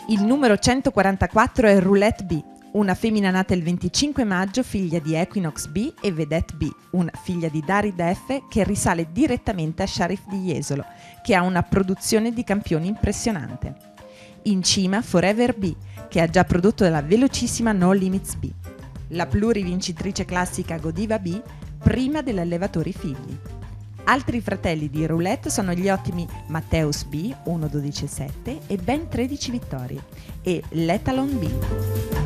Il numero 144 è Roulette B, una femmina nata il 25 maggio, figlia di Equinox B e Vedette B, una figlia di Darid F che risale direttamente a Sharif di Jesolo, che ha una produzione di campioni impressionante. In cima Forever B, che ha già prodotto la velocissima No Limits B. La plurivincitrice classica Godiva B, prima dell'Allevatori Figli. Altri fratelli di Roulette sono gli ottimi Matteus B, 1-12-7 e ben 13 vittorie, e Letalon B.